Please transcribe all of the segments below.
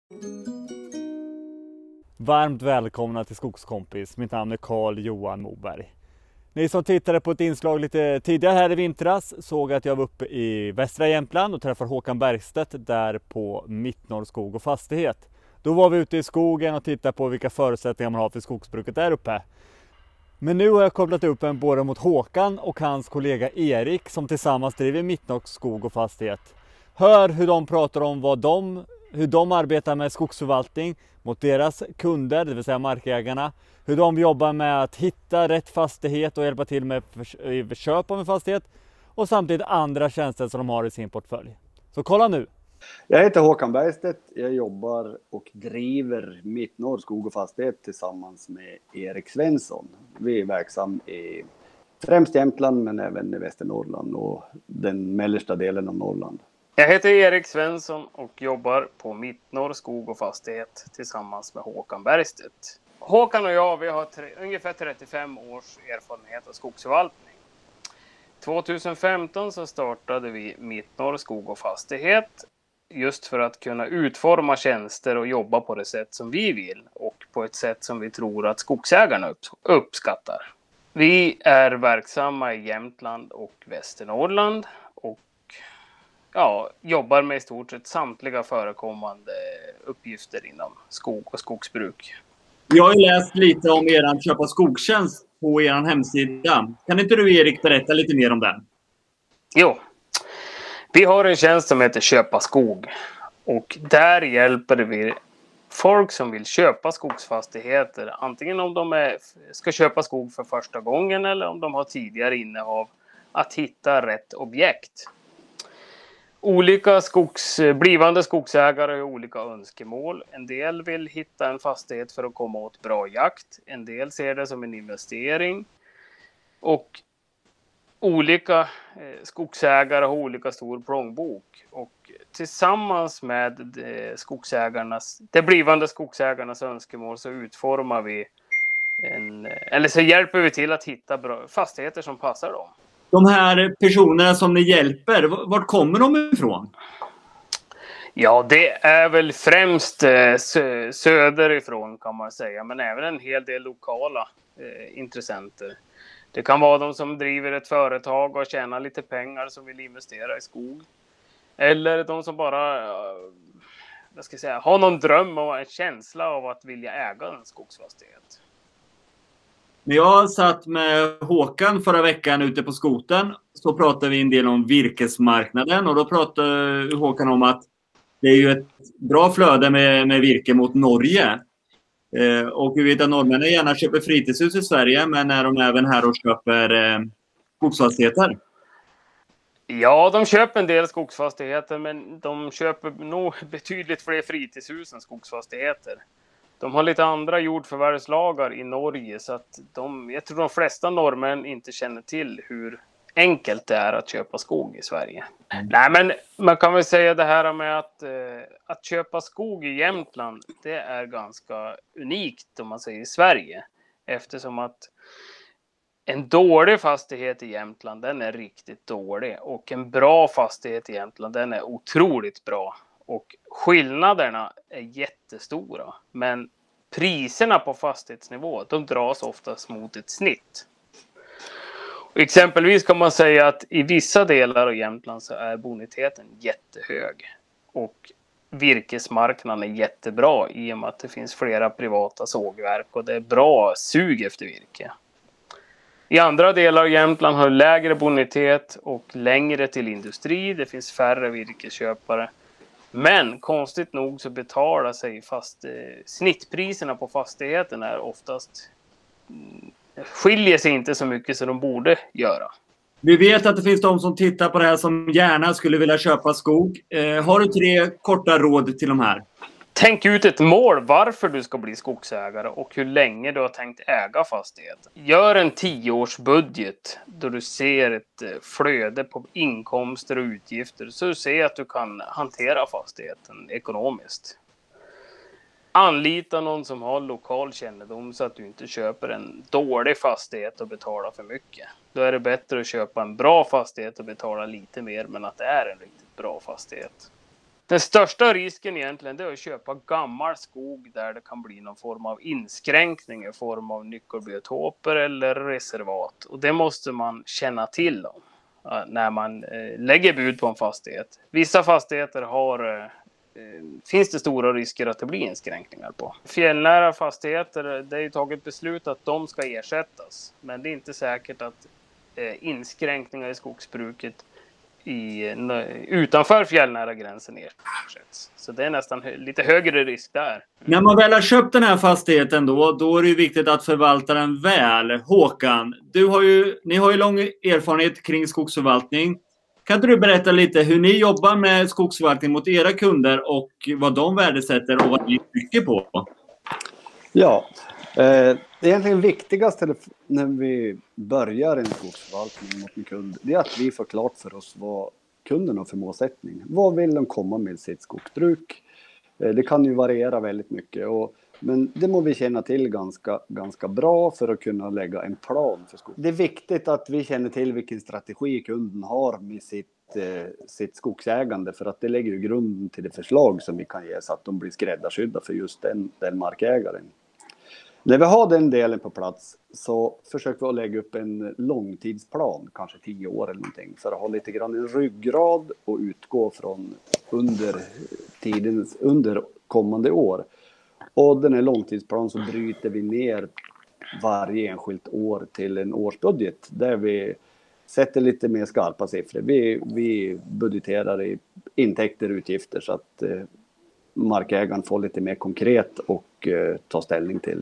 Varmt välkomna till Skogskompis. Mitt namn är Carl Johan Moberg. Ni som tittade på ett inslag lite tidigare här i vintras såg att jag var uppe i västra Jämtland och träffade Håkan Bergstedt där på Mittnorr Skog och Fastighet. Då var vi ute i skogen och tittade på vilka förutsättningar man har för skogsbruket där uppe. Men nu har jag kopplat upp en både mot Håkan och hans kollega Erik som tillsammans driver Mittnorr Skog och Fastighet. Hör hur de pratar om hur de arbetar med skogsförvaltning mot deras kunder, det vill säga markägarna. Hur de jobbar med att hitta rätt fastighet och hjälpa till med köp av en fastighet. Och samtidigt andra tjänster som de har i sin portfölj. Så kolla nu! Jag heter Håkan Bergstedt. Jag jobbar och driver Mittnorr Skog och Fastighet tillsammans med Erik Svensson. Vi är verksam i främst Jämtland men även i Västernorrland och den mellersta delen av Norrland. Jag heter Erik Svensson och jobbar på Mittnorr Skog och Fastighet tillsammans med Håkan Bergstedt. Håkan och jag, vi har ungefär 35 års erfarenhet av skogsförvaltning. 2015 så startade vi Mittnorr Skog och Fastighet just för att kunna utforma tjänster och jobba på det sätt som vi vill och på ett sätt som vi tror att skogsägarna uppskattar. Vi är verksamma i Jämtland och Västernorrland och jobbar med i stort sett samtliga förekommande uppgifter inom skog och skogsbruk. Jag har ju läst lite om er köpa skogstjänst på er hemsida. Kan inte du, Erik, berätta lite mer om den? Jo, vi har en tjänst som heter Köpa skog och där hjälper vi folk som vill köpa skogsfastigheter, antingen om de ska köpa skog för första gången eller om de har tidigare innehav, att hitta rätt objekt. Olika blivande skogsägare har olika önskemål. En del vill hitta en fastighet för att komma åt bra jakt. En del ser det som en investering. Och olika skogsägare har olika stor plånbok. Och tillsammans med de blivande skogsägarnas önskemål så utformar vi så hjälper vi till att hitta bra fastigheter som passar dem. De här personerna som ni hjälper, vart kommer de ifrån? Ja, det är väl främst söderifrån kan man säga, men även en hel del lokala intressenter. Det kan vara de som driver ett företag och tjänar lite pengar som vill investera i skog. Eller de som bara har någon dröm och en känsla av att vilja äga en skogsfastighet. När jag satt med Håkan förra veckan ute på skoten så pratade vi en del om virkesmarknaden och då pratade Håkan om att det är ju ett bra flöde med virke mot Norge. Och vi vet att norrmännen gärna köper fritidshus i Sverige, men är de även här och köper skogsfastigheter? Ja, de köper en del skogsfastigheter, men de köper nog betydligt fler fritidshus än skogsfastigheter. De har lite andra jordförvärvslagar i Norge så att jag tror de flesta norrmän inte känner till hur enkelt det är att köpa skog i Sverige. Nej, men man kan väl säga det här med att köpa skog i Jämtland, det är ganska unikt om man säger i Sverige. Eftersom att en dålig fastighet i Jämtland, den är riktigt dålig. Och en bra fastighet i Jämtland, den är otroligt bra. Och skillnaderna är jättestora. Men priserna på fastighetsnivå, de dras oftast mot ett snitt. Och exempelvis kan man säga att i vissa delar av Jämtland så är boniteten jättehög. Och virkesmarknaden är jättebra i och med att det finns flera privata sågverk och det är bra sug efter virke. I andra delar av Jämtland har lägre bonitet och längre till industri. Det finns färre virkesköpare. Men konstigt nog så betalar sig snittpriserna på fastigheten är oftast skiljer sig inte så mycket som de borde göra. Vi vet att det finns de som tittar på det här som gärna skulle vilja köpa skog. Har du 3 korta råd till de här? Tänk ut ett mål varför du ska bli skogsägare och hur länge du har tänkt äga fastigheten. Gör en 10-årsbudget då du ser ett flöde på inkomster och utgifter så du ser att du kan hantera fastigheten ekonomiskt. Anlita någon som har lokal kännedom så att du inte köper en dålig fastighet och betalar för mycket. Då är det bättre att köpa en bra fastighet och betala lite mer men att det är en riktigt bra fastighet. Den största risken egentligen det är att köpa gammal skog där det kan bli någon form av inskränkning i form av nyckelbiotoper eller reservat. Och det måste man känna till om när man lägger bud på en fastighet. Vissa fastigheter finns det stora risker att det blir inskränkningar på. Fjällnära fastigheter, det är ju tagit beslut att de ska ersättas. Men det är inte säkert att inskränkningar i skogsbruket utanför fjällnära gränsen ersätts. Så det är nästan lite högre risk där. När man väl har köpt den här fastigheten då är det ju viktigt att förvalta den väl. Håkan, ni har ju lång erfarenhet kring skogsförvaltning. Kan inte du berätta lite hur ni jobbar med skogsförvaltning mot era kunder och vad de värdesätter och vad ni tycker på? Ja, det egentligen viktigaste när vi börjar en skogsförvaltning mot en kund, det är att vi får klart för oss vad kunden har för målsättning. Vad vill de komma med sitt skogsbruk? Det kan ju variera väldigt mycket, men det må vi känna till ganska bra för att kunna lägga en plan för skog. Det är viktigt att vi känner till vilken strategi kunden har med sitt skogsägande, för att det lägger ju grunden till det förslag som vi kan ge så att de blir skräddarsydda för just den markägaren. När vi har den delen på plats så försöker vi att lägga upp en långtidsplan, kanske 10 år eller någonting, för att ha lite grann en ryggrad och utgå från under kommande år. Och den här långtidsplanen så bryter vi ner varje enskilt år till en årsbudget där vi sätter lite mer skarpa siffror. Vi budgeterar i intäkter och utgifter så att markägaren får lite mer konkret och ta ställning till.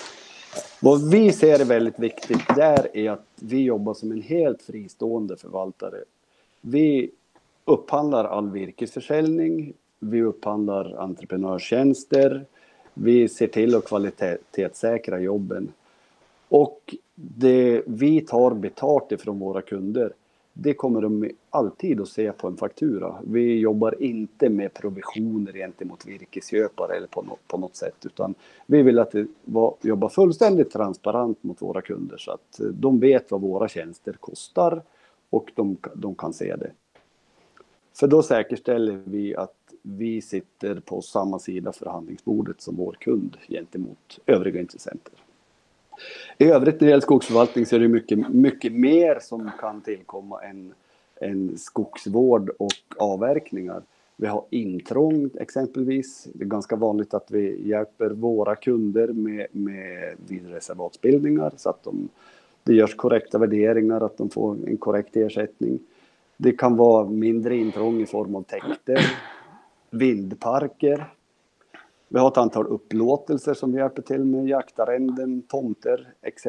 Vad vi ser är väldigt viktigt där är att vi jobbar som en helt fristående förvaltare. Vi upphandlar all virkesförsäljning, vi upphandlar entreprenörstjänster, vi ser till att kvalitetssäkra jobben. Och det vi tar betalt ifrån våra kunder, det kommer de alltid att se på en faktura. Vi jobbar inte med provisioner gentemot virkesköpare eller på något sätt, utan vi vill att jobba fullständigt transparent mot våra kunder så att de vet vad våra tjänster kostar och de kan se det. För då säkerställer vi att vi sitter på samma sida förhandlingsbordet som vår kund gentemot övriga intressenter. I övrigt när det gäller skogsförvaltning så är det mycket mer som kan tillkomma än skogsvård och avverkningar. Vi har intrång exempelvis. Det är ganska vanligt att vi hjälper våra kunder vid reservatsbildningar så att det görs korrekta värderingar, att de får en korrekt ersättning. Det kan vara mindre intrång i form av täkter, vindparker. Vi har ett antal upplåtelser som vi hjälper till med, jaktarrenden, tomter etc.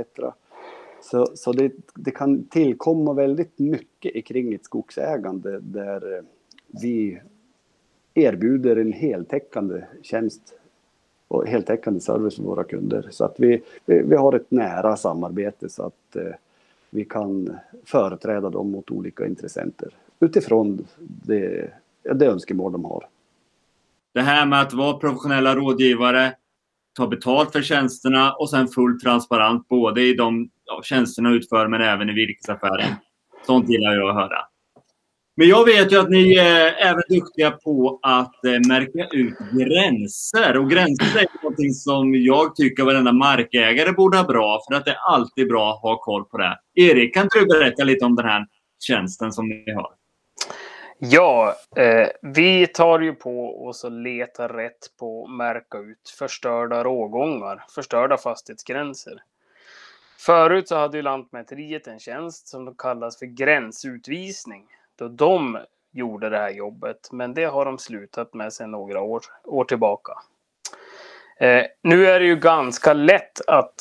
Så det kan tillkomma väldigt mycket kring ett skogsägande där vi erbjuder en heltäckande tjänst och heltäckande service för våra kunder. Så att vi har ett nära samarbete så att vi kan företräda dem mot olika intressenter utifrån det önskemål de har. Det här med att vara professionella rådgivare, ta betalt för tjänsterna och sen fullt transparent både i de tjänsterna utför men även i virkesaffären. Sånt gillar jag att höra. Men jag vet ju att ni är även duktiga på att märka ut gränser. Och gränser är något som jag tycker varenda markägare borde ha bra, för att det är alltid bra att ha koll på det. Erik, kan du berätta lite om den här tjänsten som ni har? Ja, vi tar ju på oss och letar rätt på att märka ut förstörda rågångar, förstörda fastighetsgränser. Förut så hade ju Lantmäteriet en tjänst som kallas för gränsutvisning. Då de gjorde det här jobbet, men det har de slutat med sedan några år tillbaka. Nu är det ju ganska lätt att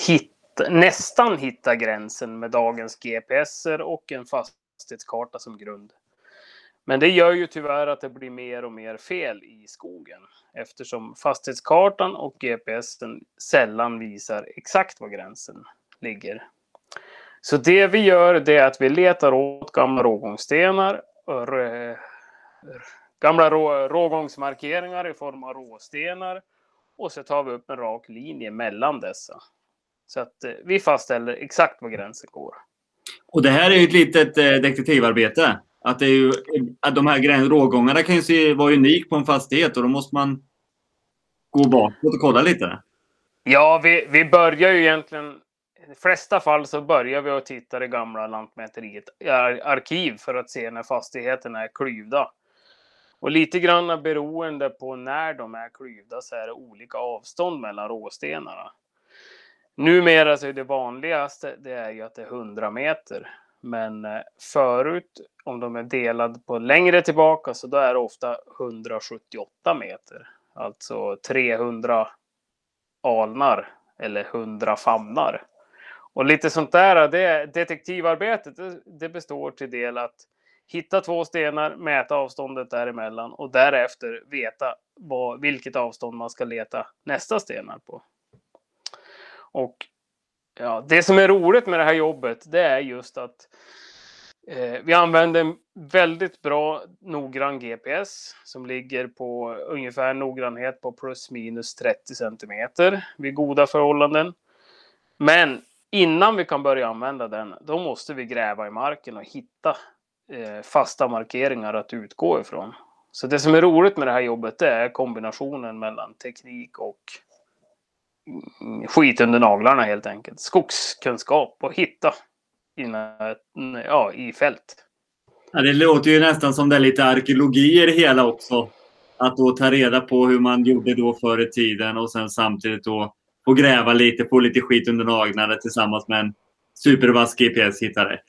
nästan hitta gränsen med dagens GPSer och en fastighetskarta som grund. Men det gör ju tyvärr att det blir mer och mer fel i skogen, eftersom fastighetskartan och GPSen sällan visar exakt var gränsen ligger. Så det vi gör, det är att vi letar åt gamla rågångsstenar, gamla rågångsmarkeringar i form av råstenar, och så tar vi upp en rak linje mellan dessa. Så att vi fastställer exakt var gränsen går. Och det här är ju ett litet detektivarbete. Att det är ju, att de här rågångarna kan ju vara unik på en fastighet och då måste man gå bakåt och kolla lite. Ja, vi börjar ju egentligen, i de flesta fall så börjar vi att titta i gamla Lantmäteriet arkiv för att se när fastigheterna är klyvda. Och lite grann beroende på när de är klyvda så är det olika avstånd mellan råstenarna. Numera så är det vanligaste det är ju att det är 100 meter. Men förut om de är delade på längre tillbaka så då är det ofta 178 meter. Alltså 300 alnar eller 100 famnar. Och lite sånt där, detektivarbetet det består till del att hitta 2 stenar, mäta avståndet däremellan och därefter veta vilket avstånd man ska leta nästa stenar på. Och ja, det som är roligt med det här jobbet det är just att vi använder en väldigt bra noggrann GPS som ligger på ungefär noggrannhet på plus minus 30 centimeter vid goda förhållanden. Men innan vi kan börja använda den, då måste vi gräva i marken och hitta fasta markeringar att utgå ifrån. Så det som är roligt med det här jobbet det är kombinationen mellan teknik och skit under naglarna helt enkelt. Skogskunskap och hitta i fält. Ja, det låter ju nästan som det är lite arkeologi i det hela också. Att då ta reda på hur man gjorde då förr i tiden och sen samtidigt då få gräva lite, få lite skit under naglarna tillsammans med en supervass GPS hitta rätt.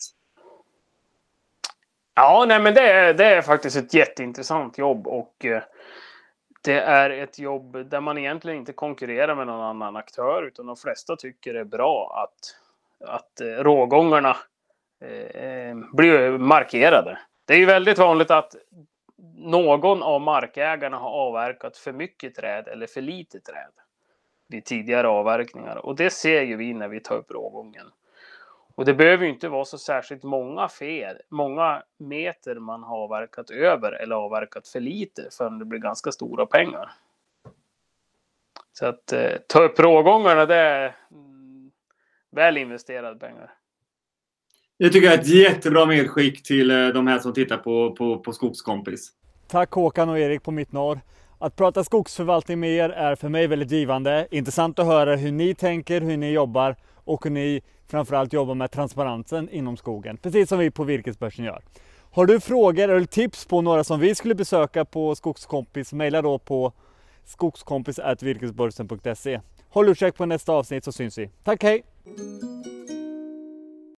Ja, nej men det är faktiskt ett jätteintressant jobb och det är ett jobb där man egentligen inte konkurrerar med någon annan aktör utan de flesta tycker det är bra att rågångarna blir markerade. Det är ju väldigt vanligt att någon av markägarna har avverkat för mycket träd eller för lite träd vid tidigare avverkningar och det ser ju vi när vi tar upp rågången. Och det behöver ju inte vara så särskilt många meter man har avverkat över eller avverkat för lite förrän det blir ganska stora pengar. Så att ta upp rågångarna det är väl investerade pengar. Jag tycker jag är ett jättebra medskick till de här som tittar på Skogskompis. Tack Håkan och Erik på Mittnorr. Att prata skogsförvaltning med er är för mig väldigt givande. Intressant att höra hur ni tänker, hur ni jobbar och hur ni framförallt jobbar med transparensen inom skogen. Precis som vi på Virkesbörsen gör. Har du frågor eller tips på några som vi skulle besöka på Skogskompis, mejla då på skogskompis@virkesbörsen.se. Håll utkik på nästa avsnitt så syns vi. Tack, hej!